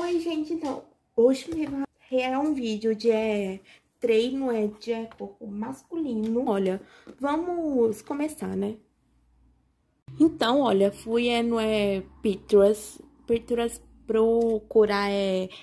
Oi, gente, então, hoje é um vídeo de treino de corpo masculino. Olha, vamos começar, né? Então, olha, fui no Pinterest procurar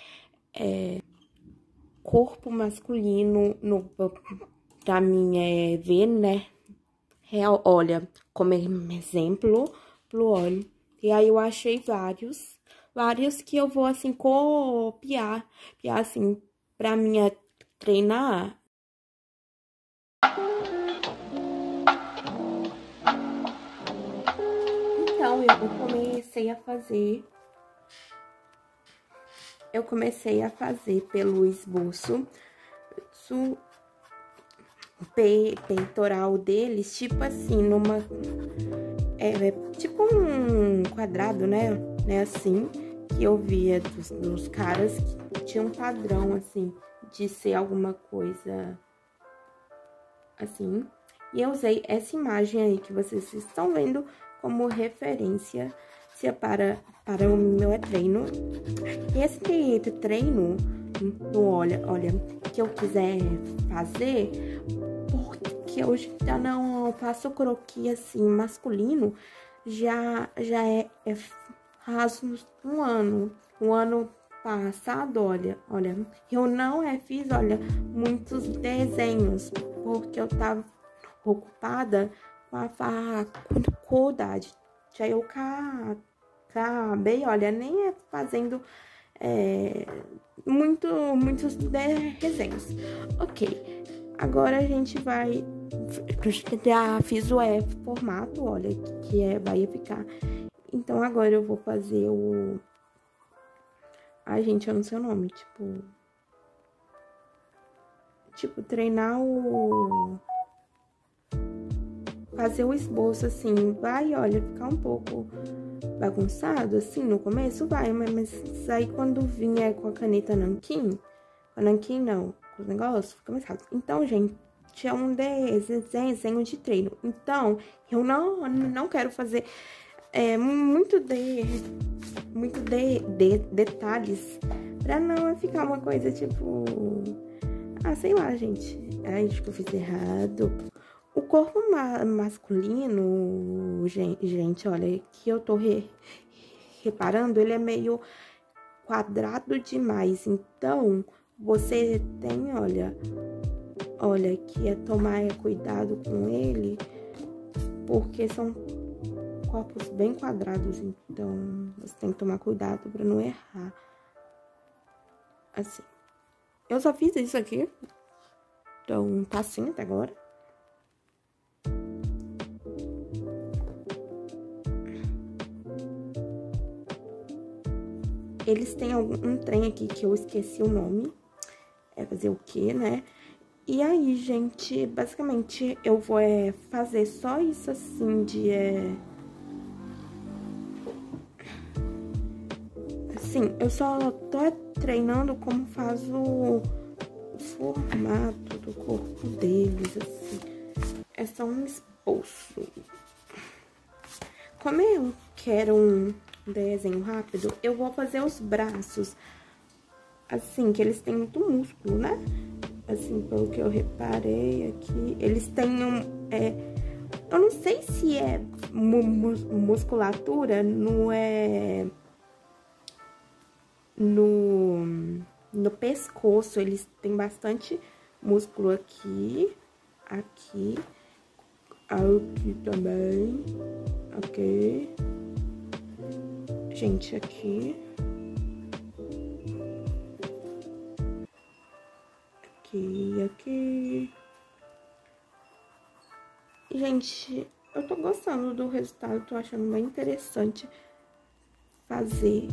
corpo masculino pra mim ver, né? Real, olha, como exemplo, olha. E aí eu achei vários que eu vou assim copiar assim pra mim treinar. Então eu comecei a fazer pelo esboço peitoral deles, tipo assim, tipo um quadrado, né? Assim, que eu via dos caras que tinha um padrão, assim, de ser alguma coisa assim. E eu usei essa imagem aí que vocês estão vendo como referência para o meu treino. E esse treino, olha, que eu quiser fazer, porque eu já não faço croquis assim masculino, já faz um ano. O ano passado, olha, eu não fiz, olha, muitos desenhos, porque eu tava ocupada com a faculdade. Já eu acabei, olha, nem fazendo muitos desenhos. Ok, agora a gente vai... Já fiz o formato, olha, que vai ficar. Então, agora eu vou fazer o... Ai, gente, eu não sei o nome, tipo, treinar fazer o esboço, assim, vai, olha, ficar um pouco bagunçado, assim, no começo vai, mas aí quando vinha com a caneta nanquim, não, com os negócios, fica mais rápido. Então, gente, é um desenho de treino. Então, eu não quero fazer muito detalhes, pra não ficar uma coisa, tipo... Ah, sei lá, gente. Ai, acho que eu fiz errado. O corpo masculino, gente, olha, que eu tô reparando, ele é meio quadrado demais. Então, você tem, olha, que tomar cuidado com ele, porque são corpos bem quadrados. Então, você tem que tomar cuidado pra não errar. Assim. Eu só fiz isso aqui. Então, tá assim até agora. Eles têm um trem aqui que eu esqueci o nome. É fazer o quê, né? E aí, gente, basicamente, eu vou fazer só isso assim de... Assim, eu só tô treinando como faz o formato do corpo deles, assim. É só um esboço. Como eu quero um desenho rápido, eu vou fazer os braços, assim, que eles têm muito músculo, né? Assim, pelo que eu reparei aqui, eles têm eu não sei se é musculatura, não é... No pescoço, eles têm bastante músculo aqui também, ok. Gente, aqui. Aqui. Gente, eu tô gostando do resultado, tô achando bem interessante fazer.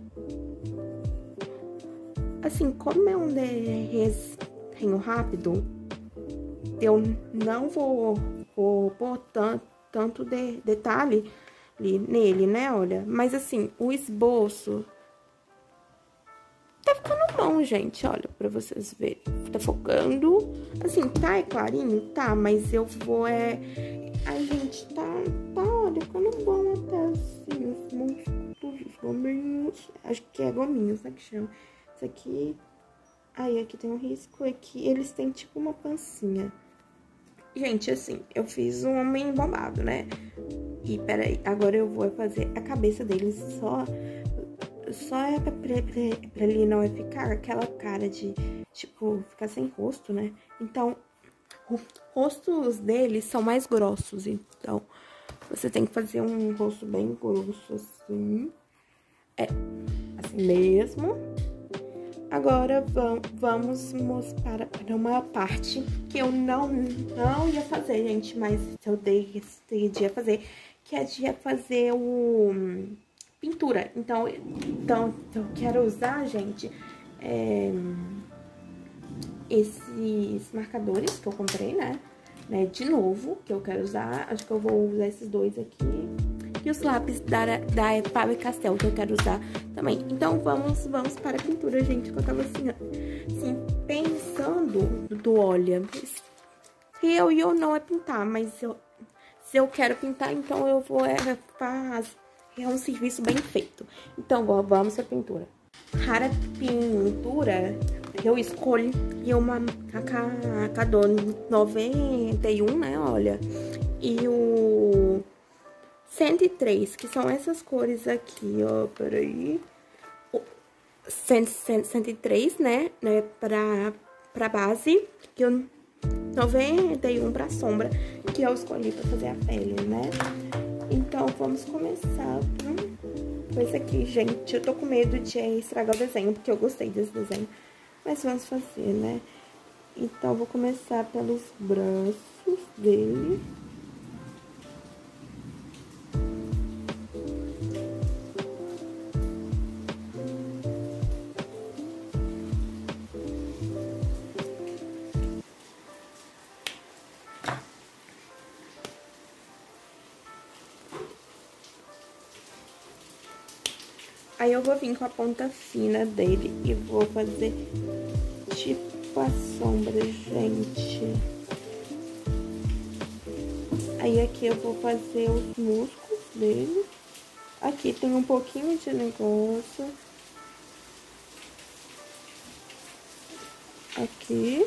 Assim, como é um desenho rápido, eu não vou pôr tanto detalhe nele, né, olha. Mas assim, o esboço tá ficando bom, Então, gente, olha, pra vocês verem. Tá focando. Assim, tá, é clarinho? Tá, mas eu vou, Ai, gente, olha, ficando bom até assim, os músculos, os gominhos. Acho que é gominhos, né, que chama. Isso aqui... Aí, aqui tem um risco, aqui eles têm tipo uma pancinha. Gente, assim, eu fiz um homem bombado, né? E peraí, agora eu vou fazer a cabeça deles só é pra ele não ficar aquela cara de, tipo, ficar sem rosto, né? Então, os rostos deles são mais grossos, então você tem que fazer um rosto bem grosso, assim. Assim mesmo. Agora, vamos mostrar para uma parte que eu não ia fazer, gente, mas eu decidi fazer, que é de fazer pintura. Então eu quero usar, gente, esses marcadores que eu comprei, né, de novo, que eu quero usar. Acho que eu vou usar esses dois aqui. E os lápis da Faber-Castell, que eu quero usar também. Então, vamos para a pintura, gente, que eu tava assim pensando olha, se eu não é pintar, mas se eu quero pintar, então eu vou fazer um serviço bem feito. Então, vamos para a pintura. Para pintura, eu escolhi uma Cacador 91, né, olha, e o 103, que são essas cores aqui, ó, peraí. 103, né, pra base, que eu 91 pra sombra, que eu escolhi pra fazer a pele, né. Então, vamos começar com esse aqui, gente. Eu tô com medo de estragar o desenho, porque eu gostei desse desenho, mas vamos fazer, né. Então, eu vou começar pelos braços dele. Aí eu vou vir com a ponta fina dele e vou fazer tipo a sombra, gente. Aí aqui eu vou fazer os músculos dele. Aqui tem um pouquinho de negócio. Aqui.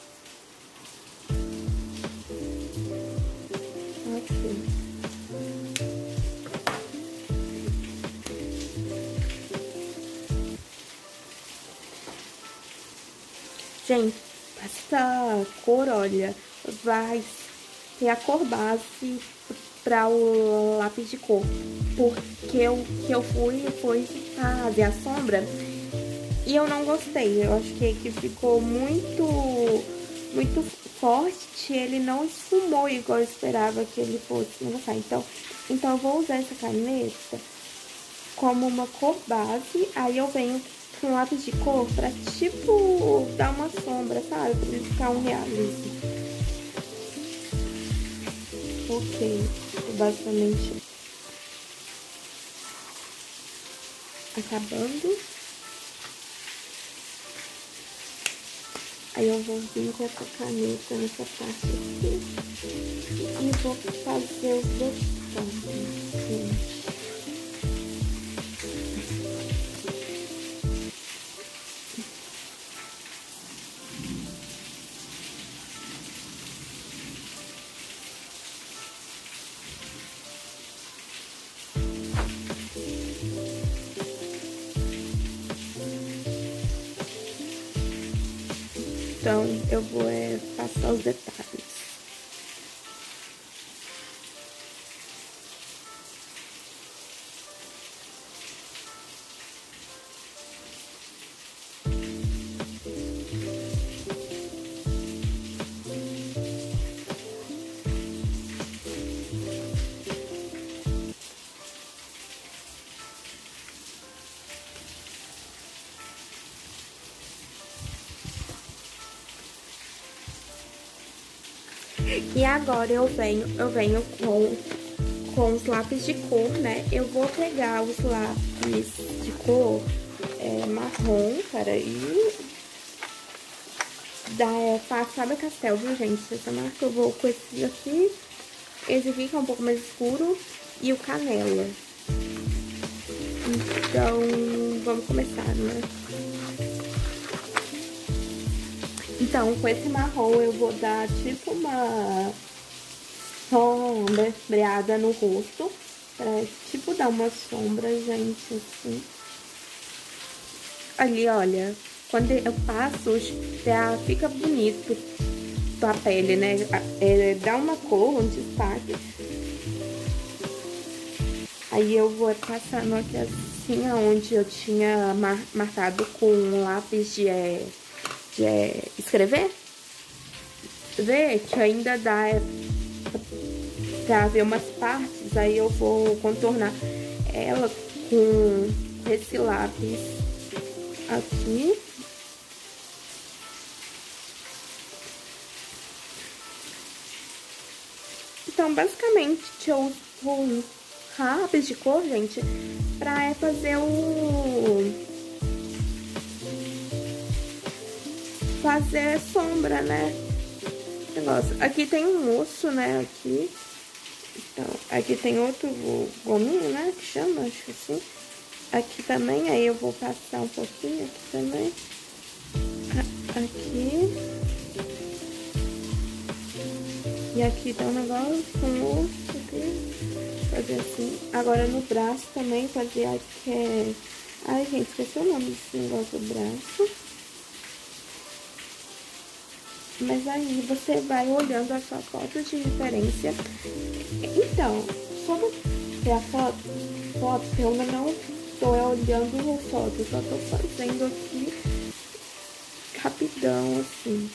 Aqui. Gente, essa cor, olha, vai ser a cor base para o lápis de cor. Porque eu fui fazer a sombra e eu não gostei. Eu acho que ficou muito forte. Ele não esfumou igual eu esperava que ele fosse. Então eu vou usar essa caneta como uma cor base. Aí eu venho com lápis de cor pra, tipo, dar uma sombra, sabe? Pra ele ficar um realismo. Ok, basicamente acabando. Aí eu vou vir com essa caneta nessa parte aqui e vou fazer os botões, gente. Então, eu vou passar os detalhes. E agora eu venho com os lápis de cor, né? Eu vou pegar os lápis de cor marrom, peraí. Da Faber-Castell, viu, gente? Essa marca eu vou com esse aqui. Esse aqui que é um pouco mais escuro. E o canela. Então, vamos começar, né? Então, com esse marrom eu vou dar tipo uma sombreada no rosto. Pra, tipo, dar uma sombra, gente, assim. Ali, olha, quando eu passo, já fica bonito a pele, né? Dá uma cor, um destaque. Aí eu vou passando aqui assim, onde eu tinha marcado com um lápis de escrever. Vê que ainda dá pra ver umas partes, aí eu vou contornar ela com esse lápis aqui. Então, basicamente, eu uso lápis de cor, gente, pra fazer fazer sombra, né? Negócio. Aqui tem um osso, né? Aqui. Então, aqui tem outro gominho, né? Que chama, acho que assim. Aqui também, aí eu vou passar um pouquinho aqui também. Aqui. E aqui tá um negócio com osso aqui. Fazer assim. Agora no braço também, fazer aqui. Ai, gente, esqueci o nome desse negócio do braço. Mas aí você vai olhando a sua foto de referência. Então, como é a foto eu ainda não tô olhando a foto, eu só tô fazendo aqui rapidão, assim.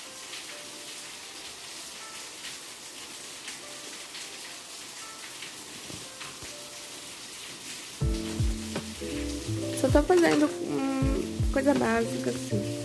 Só tô fazendo coisa básica, assim.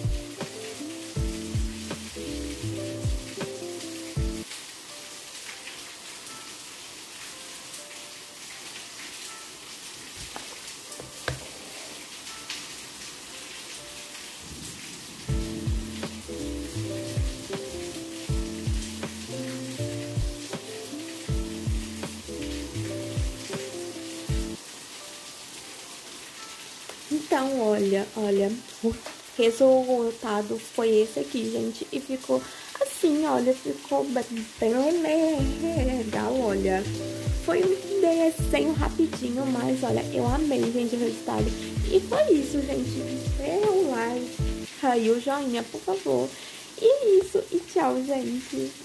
Então, olha, o resultado foi esse aqui, gente. E ficou assim, olha, ficou bem legal, olha. Foi um desenho rapidinho, mas olha, eu amei, gente, o resultado. E foi isso, gente. Dê um like, aí o joinha, por favor. E isso, e tchau, gente.